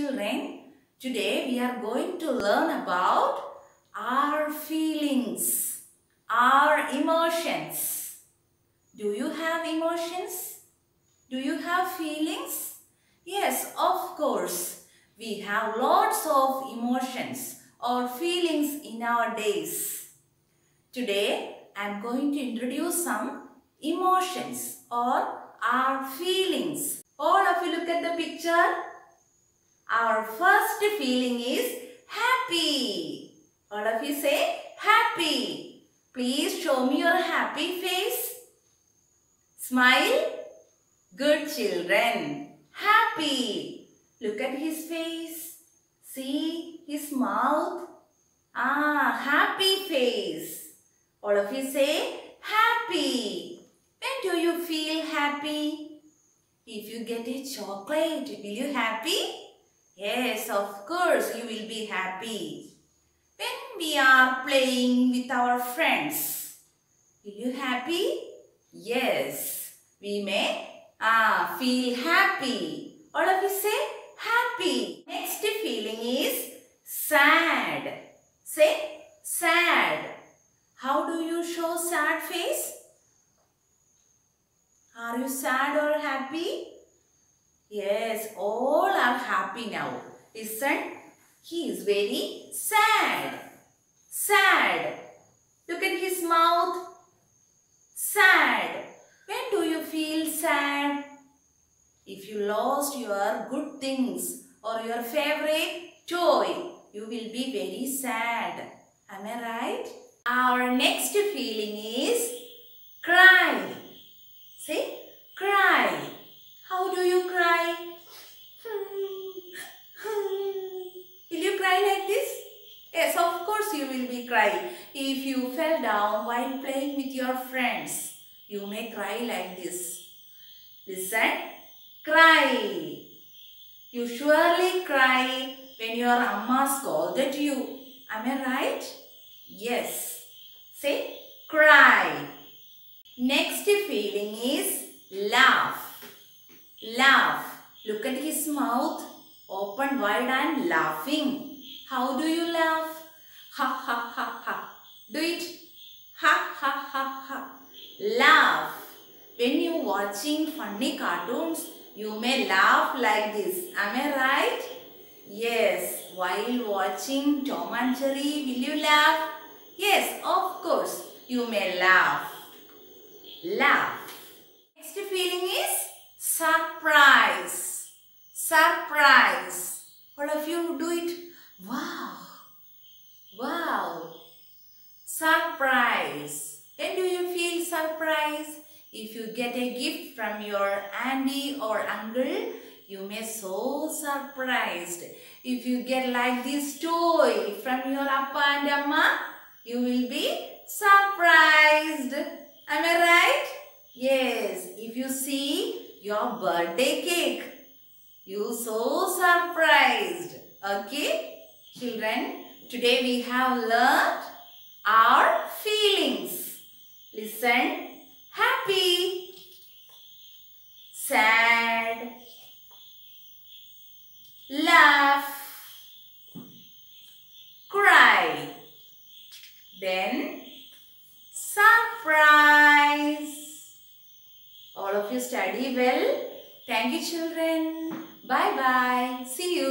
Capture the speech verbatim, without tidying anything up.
children, today we are going to learn about our feelings, our emotions. Do you have emotions? Do you have feelings? Yes, of course. We have lots of emotions or feelings in our days. Today I am going to introduce some emotions or our feelings. All of you look at the picture. Our first feeling is happy. All of you say happy. Please show me your happy face. Smile. Good children. Happy. Look at his face. See his mouth. Ah, happy face. All of you say happy. When do you feel happy? If you get a chocolate, will you happy? Yes, of course you will be happy. When we are playing with our friends, will you happy? Yes, we may ah, feel happy. All of you say happy. Next feeling is sad. Say sad. How do you show sad face? Are you sad or happy? Yes, all are happy now. Listen, he is very sad. Sad. Look at his mouth. Sad. When do you feel sad? If you lost your good things or your favorite toy, you will be very sad. Am I right? Our next feeling is cry. Say, cry. How do you cry? Will you cry like this? Yes, of course you will be crying. If you fell down while playing with your friends, you may cry like this. Listen, cry. You surely cry when your amma scolded you. Am I right? Yes. Say, cry. Next feeling is laugh. Laugh. Look at his mouth. Open wide and laughing. How do you laugh? Ha ha ha ha. Do it. Ha ha ha ha. Laugh. When you watching funny cartoons, you may laugh like this. Am I right? Yes. While watching Tom and Jerry, will you laugh? Yes, of course. You may laugh. Laugh. Next feeling is surprise. Surprise. All of you do it. Wow. Wow. Surprise. When do you feel surprise? If you get a gift from your auntie or uncle, you may so surprised. If you get like this toy from your appa and amma, you will be surprised. Am I right? Yes. If you see your birthday cake, you so surprised. Okay? Children, today we have learned our feelings. Listen. Happy, sad, laugh, cry, then surprise. All of you study well. Thank you, children. Bye bye. See you.